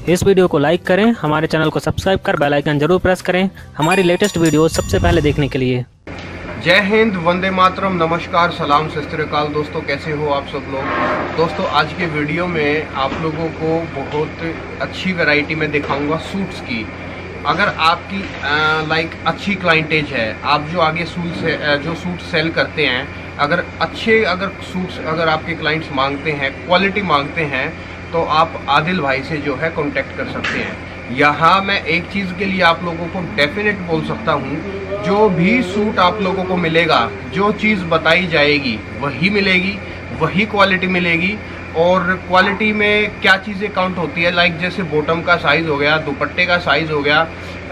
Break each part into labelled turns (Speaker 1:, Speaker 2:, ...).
Speaker 1: इस वीडियो को लाइक करें, हमारे चैनल को सब्सक्राइब कर बेल आइकन जरूर प्रेस करें हमारी लेटेस्ट वीडियो सबसे पहले देखने के लिए।
Speaker 2: जय हिंद, वंदे मातरम, नमस्कार, सलाम, सत श्री अकाल। दोस्तों कैसे हो आप सब लोग। दोस्तों आज के वीडियो में आप लोगों को बहुत अच्छी वैरायटी में दिखाऊंगा सूट्स की। अगर आपकी अच्छी क्लाइंटेज है, आप जो आगे जो सूट सेल करते हैं, अगर सूट्स अगर आपके क्लाइंट्स मांगते हैं, क्वालिटी मांगते हैं, तो आप आदिल भाई से जो है कांटेक्ट कर सकते हैं। यहाँ मैं एक चीज़ के लिए आप लोगों को डेफिनेट बोल सकता हूँ, जो भी सूट आप लोगों को मिलेगा, जो चीज़ बताई जाएगी वही मिलेगी, वही क्वालिटी मिलेगी। और क्वालिटी में क्या चीज़ें काउंट होती है, जैसे बॉटम का साइज़ हो गया, दुपट्टे का साइज़ हो गया।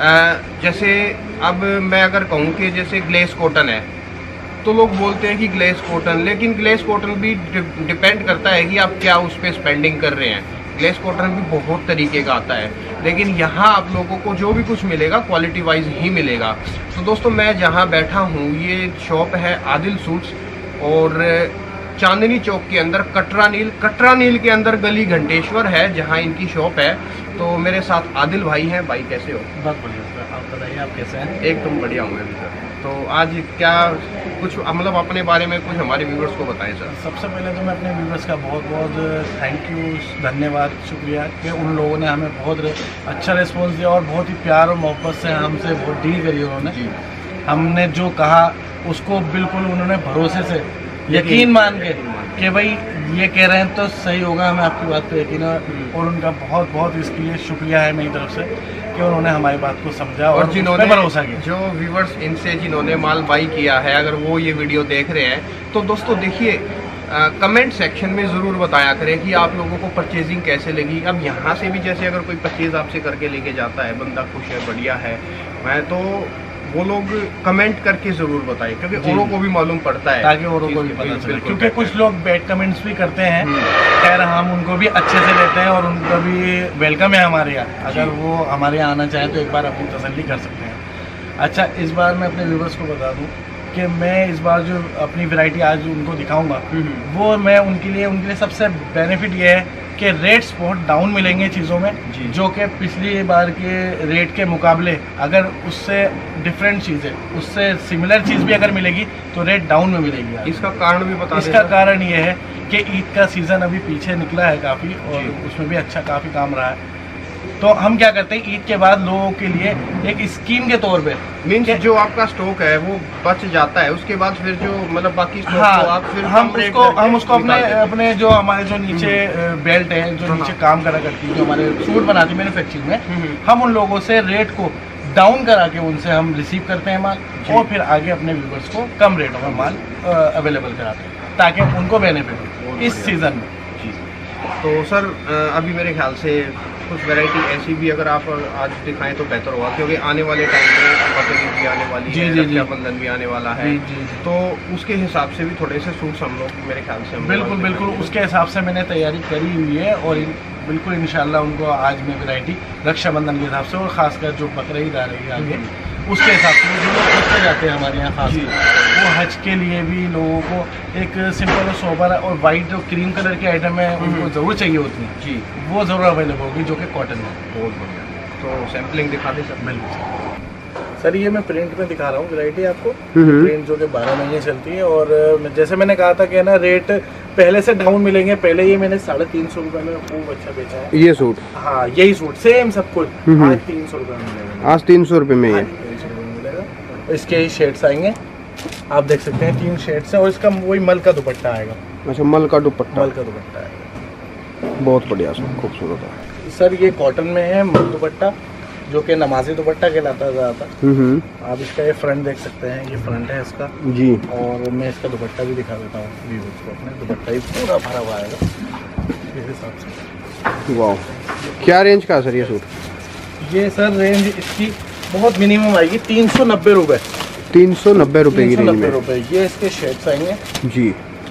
Speaker 2: जैसे अब मैं अगर कहूँ कि जैसे ग्लेस कॉटन है, तो लोग बोलते हैं कि ग्लेस कॉटन, लेकिन ग्लेस कॉटन भी डिपेंड करता है कि आप क्या उस पर स्पेंडिंग कर रहे हैं। ग्लेस कॉटन भी बहुत तरीके का आता है, लेकिन यहाँ आप लोगों को जो भी कुछ मिलेगा क्वालिटी वाइज ही मिलेगा। तो दोस्तों मैं जहाँ बैठा हूँ, ये शॉप है आदिल सूट्स, और चांदनी चौक के अंदर कटरा नील के अंदर गली घंटेश्वर है, जहाँ इनकी शॉप है। तो मेरे साथ आदिल भाई हैं। भाई कैसे हो?
Speaker 3: बहुत बढ़िया सर, आप बताइए आप कैसे हैं?
Speaker 2: एकदम बढ़िया हूँ मैं भी सर। तो आज क्या कुछ मतलब अपने बारे में कुछ हमारे व्यूवर्स को बताएं सर।
Speaker 3: सबसे पहले तो मैं अपने व्यूवर्स का बहुत बहुत थैंक यू, धन्यवाद, शुक्रिया कि उन लोगों ने हमें बहुत अच्छा रिस्पॉन्स दिया और बहुत ही प्यार और मोहब्बत से हमसे बहुत डील करी उन्होंने। हमने जो कहा उसको बिल्कुल उन्होंने भरोसे से यकीन मान के कि भाई ये कह रहे हैं तो सही होगा, हमें आपकी बात पे यकीन है। और उनका बहुत बहुत इसके लिए शुक्रिया है मेरी तरफ से कि उन्होंने हमारी बात को समझा और जिन्होंने भरोसा किया।
Speaker 2: जो व्यूवर्स इनसे जिन्होंने माल बाई किया है, अगर वो ये वीडियो देख रहे हैं, तो दोस्तों देखिए कमेंट सेक्शन में ज़रूर बताया करें कि आप लोगों को परचेजिंग कैसे लगी। अब यहाँ से भी जैसे अगर कोई परचेज़ आपसे करके लेके जाता है, बंदा खुश है, बढ़िया है, मैं तो वो लोग कमेंट करके ज़रूर बताएं, क्योंकि औरों को भी मालूम पड़ता है,
Speaker 3: ताकि औरों को भी पता चले। क्योंकि कुछ लोग बैड कमेंट्स भी करते हैं, खैर हम उनको भी अच्छे से लेते हैं और उनका भी वेलकम है हमारे यहाँ। अगर वो हमारे यहाँ आना चाहें तो एक बार अपनी तसल्ली कर सकते हैं। अच्छा, इस बार मैं अपने व्यूवर्स को बता दूँ कि मैं इस बार जो अपनी वैरायटी आज उनको दिखाऊंगा, वो मैं उनके लिए सबसे बेनिफिट ये है कि रेट्स बहुत डाउन मिलेंगे चीज़ों में, जो कि पिछली बार के रेट के मुकाबले अगर उससे डिफरेंट चीज़ है, उससे सिमिलर चीज़ भी अगर मिलेगी तो रेट डाउन में मिलेगी।
Speaker 2: इसका कारण भी बता दें।
Speaker 3: इसका कारण ये है कि ईद का सीज़न अभी पीछे निकला है काफ़ी, और उसमें भी अच्छा काफ़ी काम रहा है। तो हम क्या करते हैं, ईद के बाद लोगों के लिए एक स्कीम के तौर पे
Speaker 2: मीन्स जो आपका स्टॉक है वो बच जाता है, उसके बाद फिर जो मतलब बाकी स्टॉक को आप फिर
Speaker 3: हम उसको अपने जो हमारे जो नीचे बेल्ट है, जो नीचे काम करा करती है, जो हमारे सूट बनाती है मैन्युफैक्चरिंग में, हम उन लोगों से रेट को डाउन करा के उनसे हम रिसीव करते हैं माल, और फिर आगे अपने व्यूवर्स को कम रेटों में माल अवेलेबल कराते हैं ताकि उनको बेनिफिट हो इस सीज़न में।
Speaker 2: तो सर अभी मेरे ख्याल से कुछ वैरायटी ऐसी भी अगर आप आज दिखाएं तो बेहतर होगा, क्योंकि आने वाले टाइम में बकरीद भी आने वाली है, रक्षाबंधन भी आने वाला है। तो उसके हिसाब से भी थोड़े से सूट्स हम लोग मेरे ख्याल से
Speaker 3: बिल्कुल उसके हिसाब से मैंने तैयारी करी हुई है, और बिल्कुल इंशाल्लाह उनको आज मैं वैरायटी रक्षाबंधन के हिसाब से, और ख़ासकर जो बकरीद आ रही है आगे, उसके हिसाब से जो लोग हज पे जाते हैं हमारे यहाँ खास, वो हज के लिए भी लोगों को एक सिंपल और सोबर और वाइट और क्रीम कलर की आइटम है उनको ज़रूर चाहिए होती है जी, वो ज़रूर अवेलेबल होगी, जो कि कॉटन है।
Speaker 2: बहुत बढ़िया। तो सैम्पलिंग दिखा दें सर।
Speaker 3: बिल्कुल सर, ये मैं प्रिंट में दिखा रहा हूँ वैरायटी आपको। प्रिंट जो कि 12 महीने चलती है, और जैसे मैंने कहा था कि ना रेट पहले से डाउन मिलेंगे। पहले ये मैंने 350 रुपये में खूब अच्छा बेचा है ये सूट। हाँ, यही सूट सेम सब कुछ आज 300 रुपये में मिलेगा।
Speaker 2: आज 300 रुपये में ये
Speaker 3: इसके ही शेड्स आएंगे, आप देख सकते हैं 3 शेड्स हैं, और इसका वही मल का दुपट्टा आएगा।
Speaker 2: अच्छा, मल का दुपट्टा
Speaker 3: आएगा।
Speaker 2: बहुत बढ़िया सर, खूबसूरत है
Speaker 3: सर। ये कॉटन में है मल दुपट्टा, जो कि नमाजी दुपट्टा कहलाता है ज़्यादातर। आप इसका ये फ्रंट देख सकते हैं, ये फ्रंट है इसका जी, और मैं इसका दुपट्टा भी दिखा देता हूँ व्यूअर्स को। अपने दुपट्टा ही पूरा भरा हुआ आएगा इस हिसाब से।
Speaker 2: वाह, क्या रेंज का सर ये सूट?
Speaker 3: ये सर रेंज इसकी बहुत मिनिमम आएगी 390 रुपये।
Speaker 2: 390 रुपये की रेंज में
Speaker 3: ये इसके शेड्स आएंगे
Speaker 2: जी।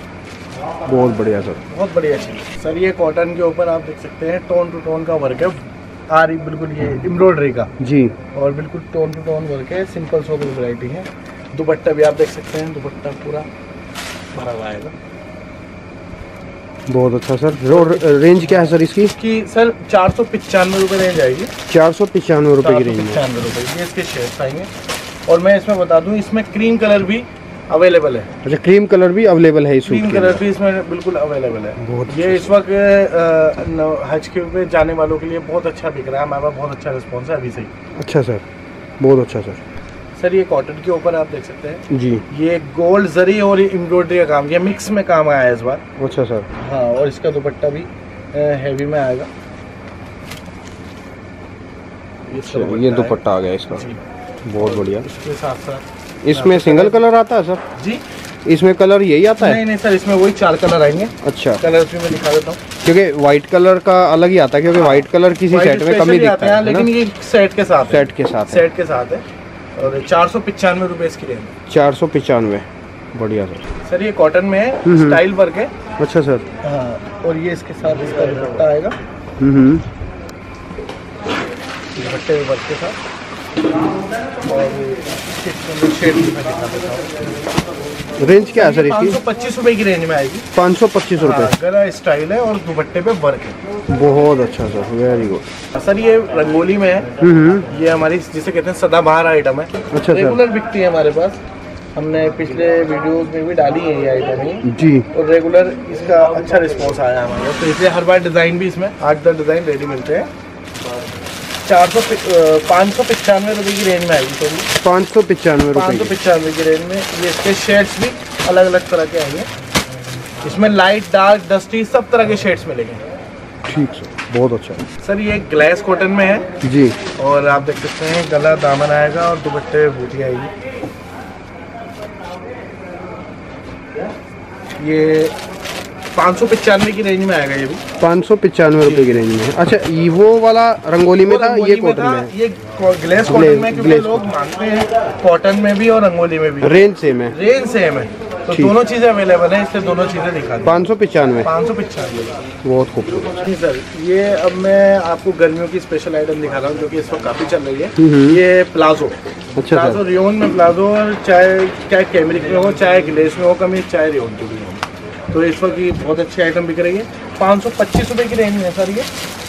Speaker 2: बहुत बढ़िया सर,
Speaker 3: बहुत बढ़िया चीज़ सर। ये कॉटन के ऊपर आप देख सकते हैं टोन टू टोन का वर्क है, आरी बिल्कुल ये एम्ब्रॉयडरी का जी, और बिल्कुल टोन टू टोन वर्क है, सिंपल सोबर वैरायटी है। दुपट्टा भी आप देख सकते हैं, दुपट्टा पूरा भरा हुआ आएगा।
Speaker 2: बहुत अच्छा सर। और रेंज क्या है सर इसकी?
Speaker 3: कि सर 495 रुपये रेंज आएगी।
Speaker 2: 495 रुपये की रेंज में
Speaker 3: 495 रुपये ये इसके शेड्स आएंगे। और मैं इसमें बता दूं, इसमें क्रीम कलर भी अवेलेबल है।
Speaker 2: अच्छा, क्रीम कलर भी अवेलेबल है इस सूट के
Speaker 3: क्रीम कलर भी इसमें बिल्कुल अवेलेबल है।
Speaker 2: बहुत
Speaker 3: ये इस वक्त हज के पे जाने वालों के लिए बहुत अच्छा बिक रहा है। हमारे पास बहुत अच्छा रिस्पॉन्स है अभी से ही।
Speaker 2: अच्छा सर, बहुत अच्छा सर।
Speaker 3: सर ये कॉटन के ऊपर आप देख सकते हैं
Speaker 2: जी,
Speaker 3: ये गोल्ड जरी और एम्ब्रॉयडरी का काम, ये मिक्स में काम आया है इस बार।
Speaker 2: अच्छा सर।
Speaker 3: हाँ, और इसका दुपट्टा भी हैवी में आएगा।
Speaker 2: ये दुपट्टा आ गया इसका, बहुत बढ़िया।
Speaker 3: इसके साथ साथ
Speaker 2: इसमें सिंगल कलर आता है सर?
Speaker 3: जी,
Speaker 2: इसमें कलर यही आता है?
Speaker 3: नहीं सर, इसमें वही 4 कलर आएंगे।
Speaker 2: अच्छा,
Speaker 3: कलर भी मैं दिखा देता हूँ।
Speaker 2: क्योंकि व्हाइट कलर का अलग ही आता है, क्योंकि व्हाइट कलर किसी सेट में कम ही दिखता है,
Speaker 3: लेकिन ये सेट के साथ
Speaker 2: सेट के साथ है।
Speaker 3: और 495 रुपये इसकी रेंज।
Speaker 2: 495, बढ़िया सर।
Speaker 3: सर ये कॉटन में है, स्टाइल वर्क है।
Speaker 2: अच्छा सर।
Speaker 3: हाँ, और ये इसके साथ इसका दुपट्टा आएगा, दुपट्टे वर्क के साथ। और शेड भी मैं दिखा देता हूँ।
Speaker 2: रेंज क्या है सर इसकी?
Speaker 3: 525 रुपये की रेंज में आएगी।
Speaker 2: 525 रुपये।
Speaker 3: गला स्टाइल है और दुपट्टे पे वर्क है।
Speaker 2: बहुत अच्छा सर, वेरी गुड।
Speaker 3: सर ये रंगोली में है। ये हमारी जिसे कहते हैं सदाबहार आइटम है।
Speaker 2: अच्छा,
Speaker 3: रेगुलर बिकती है हमारे पास। हमने पिछले वीडियोस में भी डाली है ये आइटम ही
Speaker 2: जी,
Speaker 3: और रेगुलर इसका अच्छा रिस्पॉन्स आया है हमारे, तो इसलिए हर बार डिज़ाइन भी इसमें 8-10 डिज़ाइन रेडी मिलते हैं। 595 रुपये की रेंज में आएगी। तो 595 की रेंज में ये इसके शेड्स भी अलग अलग तरह के आएंगे। इसमें लाइट, डार्क, डस्टी सब तरह के शेड्स मिलेंगे।
Speaker 2: ठीक सर, बहुत अच्छा।
Speaker 3: सर ये ग्लास कॉटन में है
Speaker 2: जी,
Speaker 3: और आप देख सकते हैं गला दामन आएगा और दुपट्टे बूटी आएगी। ये 595 की रेंज में आएगा। ये भी
Speaker 2: 595 रुपये की रेंज में। अच्छा, ये वो वाला रंगोली में था, ये कॉटन में है।
Speaker 3: ये ग्लेस कॉटन में, क्योंकि लोग मांगते हैं कॉटन में भी और रंगोली में भी।
Speaker 2: रेंज सेम है?
Speaker 3: रेंज सेम है, तो दोनों चीज़ें अवेलेबल हैं, इसलिए दोनों चीज़ें दिखा दी।
Speaker 2: 595।
Speaker 3: 595,
Speaker 2: बहुत खूबसूरत।
Speaker 3: जी सर। ये अब मैं आपको गर्मियों की स्पेशल आइटम दिखा रहा हूँ जो कि इस वक्त काफ़ी चल रही है। ये प्लाजो।
Speaker 2: अच्छा,
Speaker 3: प्लाजो रियोन में प्लाजो, चाहे कैमरिक में हो, चाहे ग्लेस में हो कमीज, चाहे रियोन की भी हो, तो इस वक्त ये बहुत अच्छी आइटम बिक रही है। 525 रुपये की रेंज में है सर ये।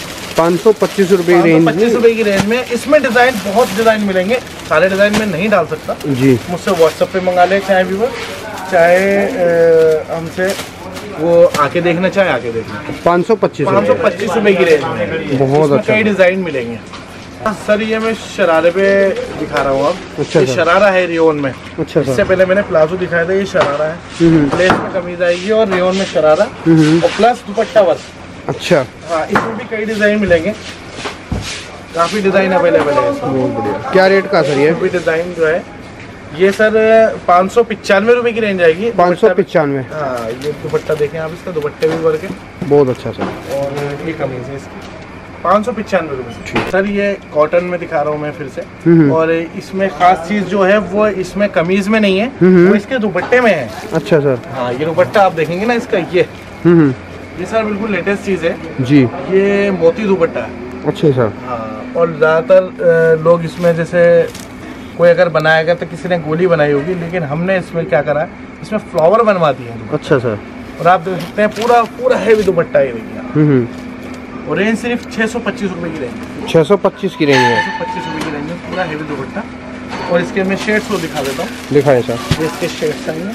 Speaker 2: 525 रुपये की रेंज।
Speaker 3: 525 रुपये की रेंज में इसमें डिज़ाइन, बहुत डिज़ाइन मिलेंगे। सारे डिज़ाइन में नहीं डाल सकता
Speaker 2: जी, मुझसे
Speaker 3: व्हाट्सएप पे मंगा ले, चाहे व्यूवर, चाहे हमसे वो आके देखना, चाहे आके देखना। 525 रुपये की रेंज में
Speaker 2: बहुत अच्छा,
Speaker 3: कई डिज़ाइन मिलेंगे। सर ये मैं शरारे पे दिखा रहा हूँ अब।
Speaker 2: अच्छा,
Speaker 3: ये शरारा है रियोन में।
Speaker 2: अच्छा,
Speaker 3: इससे पहले मैंने प्लाजो दिखाया था, ये शरारा है। प्लेस में कमीज आएगी और रियोन में शरारा और प्लस दुपट्टा वर्क।
Speaker 2: अच्छा,
Speaker 3: हाँ, इसमें भी कई डिज़ाइन मिलेंगे, काफ़ी डिज़ाइन अवेलेबल है इसमें।
Speaker 2: बहुत बढ़िया। क्या रेट का सर ये?
Speaker 3: भी डिज़ाइन जो है ये सर 595 रुपये की रेंज आएगी।
Speaker 2: 595।
Speaker 3: हाँ, ये दुपट्टा देखें आप, इसका दुपट्टे भी वर्क है।
Speaker 2: बहुत अच्छा सर।
Speaker 3: और ये कमीज है इसकी 595 रुपये। सर ये कॉटन में दिखा रहा हूँ मैं फिर से। और इसमें खास चीज़ जो है वो इसमें कमीज में नहीं है, वो इसके दुपट्टे में है। अच्छा सर। हाँ, ये दुपट्टा आप देखेंगे ना इसका, ये सर बिल्कुल लेटेस्ट चीज़ है जी। ये मोती दुपट्टा है। अच्छा सर। हाँ, और ज़्यादातर लोग इसमें जैसे कोई अगर बनाएगा तो किसी ने गोली बनाई होगी, लेकिन हमने इसमें क्या करा, इसमें फ्लावर बनवा दिए हैं। अच्छा सर। और आप देख सकते हैं पूरा हैवी दुपट्टा है, देखिए। और रेंज सिर्फ 625 रुपये की रेंज। 625 की रेंज है। 625 रुपये की रेंज में पूरा हैवी दुपट्टा। और इसके मैं शेड्स को दिखा देता हूँ। दिखाए सर। इसके शेड्स आएंगे,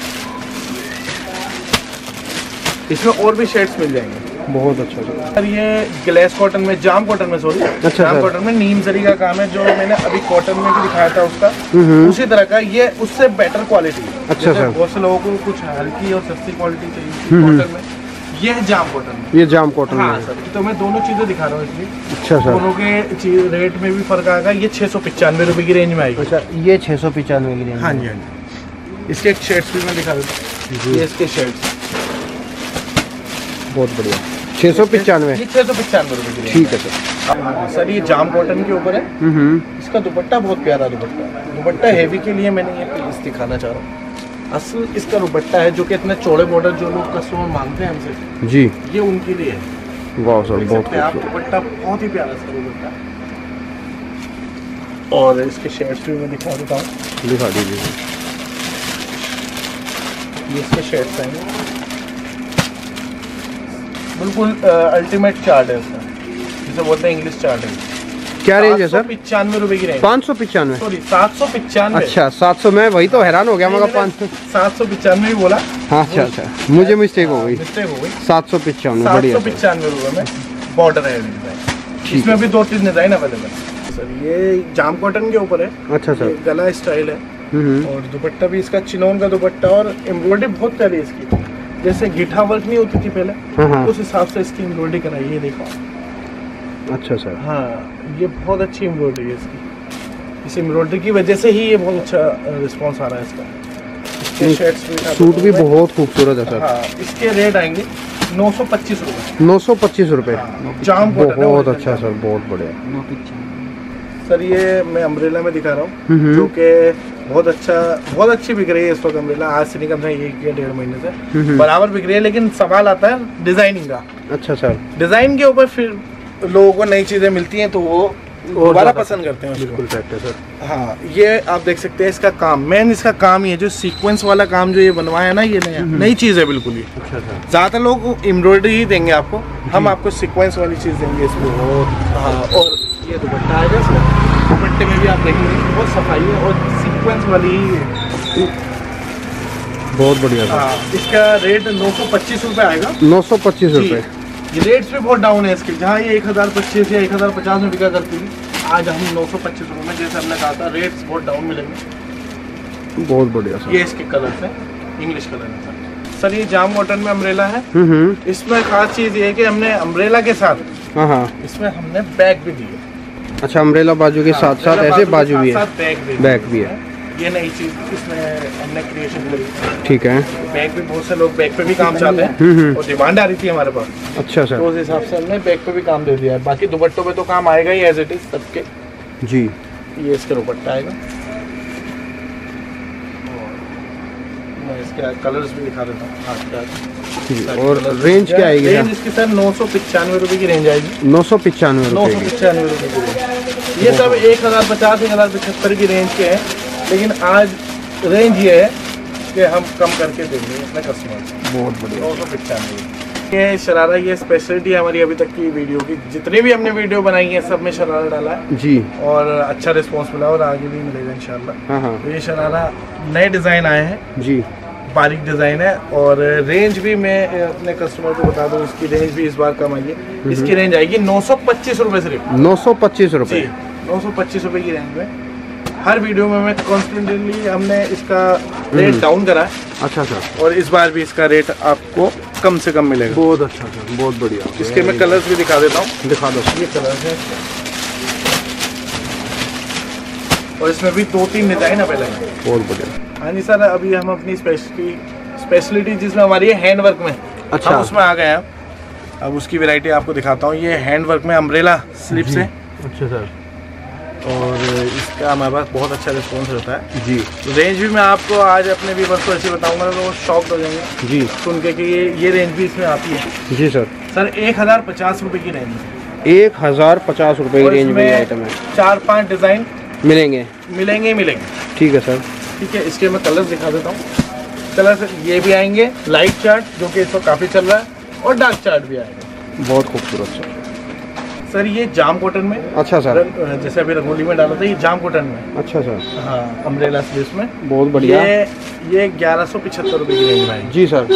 Speaker 3: इसमें और भी शेड्स मिल जाएंगे। बहुत अच्छा सर। ये ग्लेस कॉटन में, जाम कॉटन में, सॉरी, जाम कॉटन में नीम जरी का काम है, जो मैंने अभी कॉटन में भी दिखाया था उसका, उसी तरह का। ये उससे बेटर क्वालिटी। अच्छा सर। बहुत से लोगों को कुछ हल्की और सस्ती क्वालिटी चाहिए कॉटन में, ये है जाम कॉटन में। ये जाम कॉटन हाँ सर। तो मैं दोनों चीज़ें दिखा रहा हूँ इसलिए। अच्छा सर। दोनों के रेट में भी फर्क आएगा। ये 695 रुपये की रेंज में आएगी। अच्छा, ये 695 की रेंज। हाँ जी, हाँ जी। इसके एक शेड्स भी मैं दिखा देता हूँ। ये इसके शेड्स बहुत बढ़िया। 695। ये 695 रुपये की। ठीक है सर। सर ये जाम कॉटन के ऊपर है। इसका दुपट्टा बहुत प्यारा दुपट्टा है। दुपट्टा हैवी के लिए मैंने ये पीस दिखाना चाह रहा हूँ। असल इसका दुपट्टा है जो कि इतने चौड़े बॉर्डर जो लोग कस्टमर मांगते हैं हमसे जी, ये उनके लिए है। वाह सर, बहुत आप दुपट्टा बहुत ही प्यारा सर दुपट्टा। और इसके शेड्स भी मैं दिखा देता हूँ। दिखा दीजिए। ये इसके शेड्स आएंगे। बिल्कुल अल्टीमेट चार्ट है इसका, जिसे बोलते हैं इंग्लिश चार्ट है।
Speaker 2: क्या रेंज है सर?
Speaker 3: 95 रुपए की रेंज।
Speaker 2: 595
Speaker 3: सॉरी 795।
Speaker 2: अच्छा 700, मैं वही तो हैरान हो गया, मगर 500
Speaker 3: 795 भी बोला।
Speaker 2: हाँ अच्छा मुझे मिस्टेक हो गई, 795 बढ़िया
Speaker 3: 795 रुपए में बॉर्डर है डिजाइन। इसमें भी 2-3 डिजाइन अवेलेबल है सर। ये जाम कॉटन के ऊपर है।
Speaker 2: अच्छा सर,
Speaker 3: गला स्टाइल है और दुपट्टा भी इसका चिनोन का दुपट्टा, और एम्ब्रॉयडरी बहुत प्यारी है इसकी, जैसे गिठा वर्क नहीं होती थी पहले, उस हिसाब से इसकी एम्ब्रॉयडरी कराई है, देखो। अच्छा सर, हाँ ये बहुत अच्छी एम्ब्रॉयडरी है इसकी। इस एम्ब्रॉयडरी की वजह से ही ये बहुत अच्छा रिस्पांस आ रहा है इसका। इसके शर्ट्स भी,
Speaker 2: सूट भी बहुत खूबसूरत है सर।
Speaker 3: हाँ, इसके रेट आएंगे 925 रुपये।
Speaker 2: 925 रुपये,
Speaker 3: जाम
Speaker 2: बहुत अच्छा सर, बहुत बढ़िया
Speaker 3: सर। ये मैं अम्ब्रेला में दिखा रहा हूँ, जो कि बहुत अच्छी बिक रही है इस वक्त अम्ब्रेला। आज से नहीं, कम से कम 1 या 1.5 महीने से बराबर बिक रही है, लेकिन सवाल आता है डिजाइनिंग का। अच्छा सर, डिजाइन के ऊपर फिर लोगों को नई चीजें मिलती हैं तो वो दोबारा पसंद करते हैं। बिल्कुल करेक्ट है सर। हाँ, ये आप देख सकते हैं इसका काम, मेन इसका काम ही है, जो सीक्वेंस वाला काम जो ये बनवाया है ना, ये नई चीज़ है बिल्कुल ही। अच्छा सर, ज़्यादातर लोग एम्ब्रॉयडरी ही देंगे आपको, हम आपको सीक्वेंस वाली चीज़ देंगे इसमें। हाँ, और ये दुपट्टा आएगा इसमें, दुपट्टे में भी आप देखेंगे बहुत सफाई है और सीक्वेंस वाली ही है, बहुत बढ़िया। हाँ, इसका रेट 925 रुपये आएगा। 925 रुपये। ये रेट्स भी बहुत डाउन है इसके, जहाँ ये 1025 या 1050 में बिका करती थी, आज हम 925 रुपये में, जैसे हमने कहा था, रेट्स बहुत डाउन मिलेंगे। बहुत बढ़िया सर। ये इसके कलर्स हैं, इंग्लिश कलर है सर। ये जाम कॉटन में अम्ब्रेला है। इसमें खास चीज़ ये है कि हमने अम्ब्रेला के साथ इसमें हमने बैग भी दी है। अच्छा, अम्ब्रेला बाजू के साथ साथ ऐसे बाजू भी है, बैग भी है। ये नई चीज इसमें हमने क्रिएशन करी। ठीक है, बैग पे बहुत से लोग बैग पे भी काम चाहते हैं और डिमांड आ रही थी हमारे पास। अच्छा सर, तो उस हिसाब से हमने बैग पे भी काम दे दिया है। बाकी दुपट्टों पे तो काम आएगा ही एज इट इज सबके। जी, ये इसका दुपट्टा आएगा, मैं इसके कलर्स भी दिखा देता हूँ। और रेंज क्या आएगी? रेंज इसकी सर 995 रुपये की रेंज आएगी। 995 रुपये की रेंज। ये सब 1050 1075 की रेंज के हैं, लेकिन आज रेंज ये है कि हम कम करके देंगे अपने कस्टमर को। बहुत बढ़िया। 995। ये शरारा, ये स्पेशलिटी है हमारी अभी तक की वीडियो की, जितनी भी हमने वीडियो बनाई है सब में शरारा डाला है जी, और अच्छा रिस्पांस मिला और आगे भी मिलेगा इंशाल्लाह। तो ये शरारा नए डिज़ाइन आए हैं जी, बारीक डिज़ाइन है, और रेंज भी मैं अपने कस्टमर को बता दूं, इसकी रेंज भी इस बार कम आई है। इसकी रेंज आएगी 925 रुपये सिर्फ। 925 रुपये। 925 रुपये की रेंज में। हर वीडियो में मैं कॉन्स्टेंटली हमने इसका रेट डाउन करा है। अच्छा सर, और इस बार भी इसका रेट आपको कम से कम मिलेगा। बहुत अच्छा सर, बहुत बढ़िया। इसके मैं कलर्स भी दिखा देता हूँ। दिखा दो। ये कलर्स है और इसमें भी 2-3 डिज़ाइन अवेलेबल है। बहुत बढ़िया। हाँ जी सर, अभी हम अपनी स्पेशलिटी जिसमें हमारी है हैंड वर्क में, अच्छा हम उसमें आ गए हैं। अब उसकी वैरायटी आपको दिखाता हूँ। ये हैंड वर्क में अम्ब्रेला स्लिप्स है। अच्छा सर, और इसका हमारे पास बहुत अच्छा रिस्पॉन्स रहता है जी। रेंज भी मैं आपको आज अपने भी बस को ऐसे बताऊंगा तो वो शॉक्ड हो जाएंगे जी सुन के कि ये रेंज भी इसमें आती है जी सर। सर 1050 रुपये की रेंज है। 1050 रुपये की रेंज में आइटम है। 4-5 डिज़ाइन मिलेंगे। ठीक है सर, ठीक है। इसके मैं कलर्स दिखा देता हूँ। कलर ये भी आएंगे, लाइट चार्ट जो कि इस वक्त काफ़ी चल रहा है, और डार्क चार्ट भी आएगा। बहुत खूबसूरत सर। ये जाम कॉटन में। अच्छा सर, जैसे अभी रंगोली में डाला था, ये जाम कॉटन में। अच्छा सर, हाँ, अम्ब्रेला स्लीव्स में। बहुत बढ़िया। ये 1175 रुपये की रेंज में जी सर।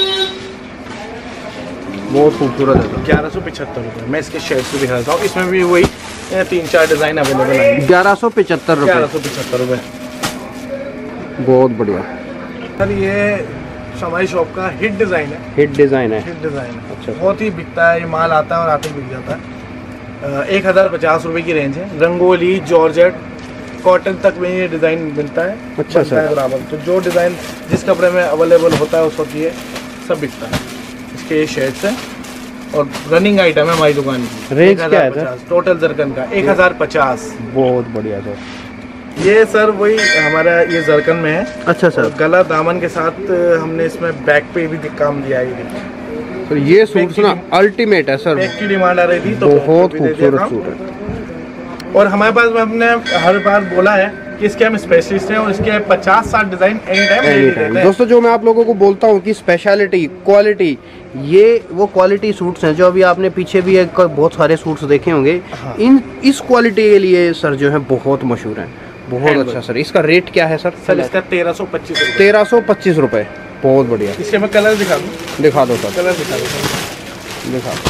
Speaker 3: बहुत खूबसूरत है सर। 1175 रुपये। मैं इसके शेड्स को दिखा देता हूँ। इसमें भी वही 3-4 डिज़ाइन अवेलेबल है। 1175 रुपये। 1175 रुपये। बहुत बढ़िया सर। ये हमारी शॉप का हिट डिज़ाइन है। हिट डिज़ाइन है। अच्छा, बहुत ही बिकता है, ये माल आता है और आते ही बिक जाता है। 1050 रुपये की रेंज है। रंगोली, जॉर्जेट, कॉटन तक में ये डिज़ाइन मिलता है। अच्छा सर, बराबर। तो जो डिज़ाइन जिस कपड़े में अवेलेबल होता है उस वक्त ये सब बिकता है। इसके ये शेड्स हैं और रनिंग आइटम है हमारी दुकान की। रेंज क्या है सर? टोटल जरकन का 1050। बहुत बढ़िया सर। ये सर वही हमारा ये जरकन में है। अच्छा सर। गला दामन के साथ हमने इसमें बैक पे भी काम दिया है। तो ये सूट ना अल्टीमेट है सर। बैक की डिमांड आ रही थी तो बहुत खूबसूरत सूट है। और हमारे पास हमने हर बार बोला है कि इसके हम स्पेशलिस्ट हैं और इसके 50-60 डिज़ाइन एनी टाइम। दोस्तों, जो मैं आप लोगों को बोलता हूँ कि स्पेशलिटी, क्वालिटी
Speaker 2: ये वो क्वालिटी सूट्स हैं जो अभी आपने पीछे भी एक बहुत सारे सूट्स देखे होंगे।
Speaker 3: हाँ।
Speaker 2: इस क्वालिटी के लिए सर जो है बहुत मशहूर हैं। बहुत अच्छा सर। इसका रेट क्या है सर?
Speaker 3: सर इसका 1325 रुपये।
Speaker 2: 1325 रुपये। बहुत बढ़िया।
Speaker 3: इसके मैं कलर दिखा दूँ?
Speaker 2: दिखा दो सर।
Speaker 3: कलर दिखा दो।
Speaker 2: दिखा दो।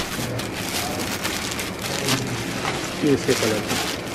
Speaker 3: इसके कलर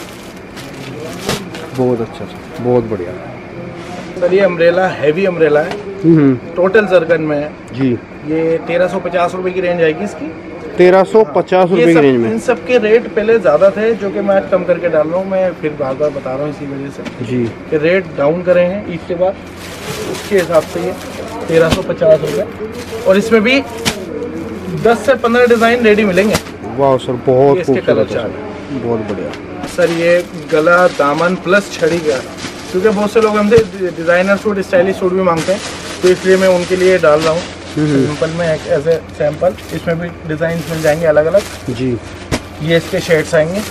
Speaker 2: बहुत अच्छा सर, बहुत बढ़िया
Speaker 3: सर। ये अम्ब्रेला हैवी अम्ब्रेला है, टोटल जरकन में है
Speaker 2: जी।
Speaker 3: ये 1350 रुपए की रेंज आएगी इसकी।
Speaker 2: 1350 रुपए की रेंज में।
Speaker 3: इन सब के रेट पहले ज़्यादा थे, जो कि मैं आज कम करके डाल रहा हूँ। मैं फिर बार बार बता रहा हूँ इसी वजह से
Speaker 2: जी
Speaker 3: कि रेट डाउन करे हैं ईद के बाद, उसके हिसाब से ये 1350 रुपये। और इसमें भी 10 से 15 डिज़ाइन रेडी मिलेंगे।
Speaker 2: वाह सर, बहुत
Speaker 3: इसके कलर
Speaker 2: खूबसूरत है सर, बहुत बढ़िया
Speaker 3: सर। ये गला, दामन प्लस छड़ी का, क्योंकि बहुत से लोग हमसे डिज़ाइनर सूट, स्टाइलिश सूट भी मांगते हैं, तो इसलिए मैं उनके लिए डाल रहा हूँ सिंपल में एज ए सैंपल। इसमें भी डिज़ाइन मिल जाएंगे अलग अलग
Speaker 2: जी।
Speaker 3: ये इसके शेड्स आएंगे।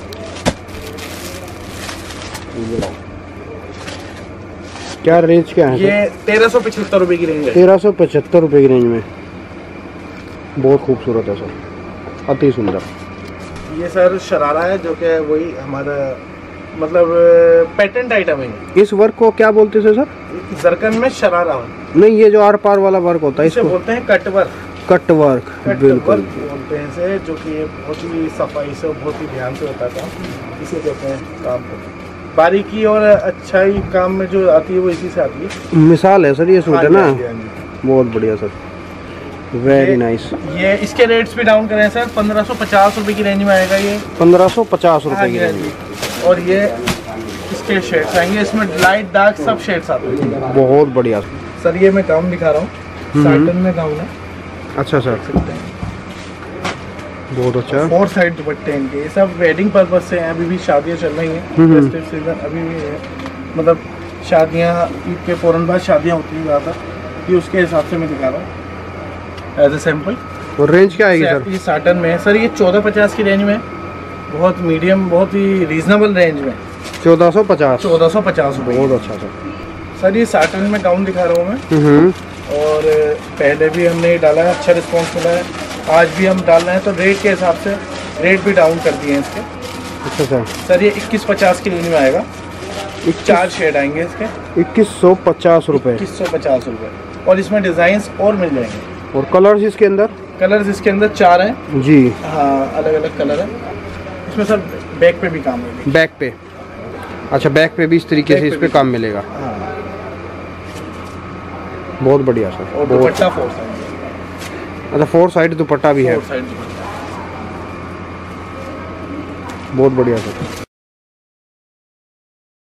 Speaker 2: क्या रेंज क्या है?
Speaker 3: ये 1375 रुपये की रेंज है।
Speaker 2: 1375 रुपये की रेंज में। बहुत खूबसूरत है सर, अति सुंदर।
Speaker 3: ये सर शरारा है, जो कि वही हमारा मतलब पैटेंट आइटम है।
Speaker 2: इस वर्क को क्या बोलते हैं सर?
Speaker 3: जरकन में शरारा है।
Speaker 2: नहीं, ये जो आर पार वाला वर्क होता है
Speaker 3: इसे
Speaker 2: इसको
Speaker 3: बोलते हैं cut work.
Speaker 2: Cut work,
Speaker 3: cut
Speaker 2: बिल्कुल।
Speaker 3: वर्क बोलते हैं इसे, जो कि बहुत ही सफाई से, बहुत ही ध्यान से होता था। इसे कहते हैं काम को बारीकी और अच्छाई काम में जो आती है वो इसी से आती है।
Speaker 2: मिसाल है सर ये सूट है ना।
Speaker 3: हाँ जी।
Speaker 2: बहुत बढ़िया सर, वेरी नाइस।
Speaker 3: ये इसके रेट्स भी डाउन करें सर, 1550 रुपये की रेंज में आएगा ये।
Speaker 2: 1550 रुपये की रेंज में।
Speaker 3: और ये इसके शेड्स आएंगे, इसमें लाइट डार्क सब शेड्स आते हैं।
Speaker 2: बहुत बढ़िया
Speaker 3: सर। ये मैं गाउन दिखा रहा हूँ, साटन में गाउन है।
Speaker 2: अच्छा सर, बहुत अच्छा।
Speaker 3: 4 साइड दुपट्टे इनके, ये सब वेडिंग पर्पज से हैं। अभी भी शादियाँ चल रही हैं, फेस्टिव सीजन अभी भी है, मतलब शादियाँ ईद के फौरन बाद शादियाँ होती हैं ज़्यादा, ये उसके हिसाब से मैं दिखा रहा हूँ एज ए सैम्पल।
Speaker 2: और रेंज क्या आएगी सर?
Speaker 3: ये साटन में है सर, ये 1450 की रेंज में, बहुत मीडियम, बहुत ही रीजनेबल रेंज में।
Speaker 2: 1450
Speaker 3: रुपये।
Speaker 2: बहुत अच्छा
Speaker 3: सर। ये साटन में गाउन दिखा रहा हूँ मैं, और पहले भी हमने ये डाला है, अच्छा रिस्पॉन्स मिला है। आज भी हम डाल रहे हैं, तो रेट के हिसाब से रेट भी डाउन कर दिए हैं इसके।
Speaker 2: अच्छा सर।
Speaker 3: सर ये 2150 की रेंज में आएगा। 4 शेड आएंगे इसके।
Speaker 2: 2150 रुपये।
Speaker 3: 2150 रुपये। और इसमें डिज़ाइंस और मिल जाएंगे।
Speaker 2: और कलर्स इसके अंदर?
Speaker 3: कलर्स इसके अंदर 4 हैं
Speaker 2: जी।
Speaker 3: हाँ, अलग अलग कलर है इसमें सर। बैक पे भी काम मिलेगा।
Speaker 2: बैक पे? अच्छा, बैक पे भी इस तरीके से इस पे काम मिलेगा।
Speaker 3: हाँ।
Speaker 2: बहुत बढ़िया सर।
Speaker 3: और दुपट्टा 4 साइड।
Speaker 2: अच्छा, 4 साइड दुपट्टा भी है।
Speaker 3: 4 साइड दुपट्टा।
Speaker 2: बहुत बढ़िया सर।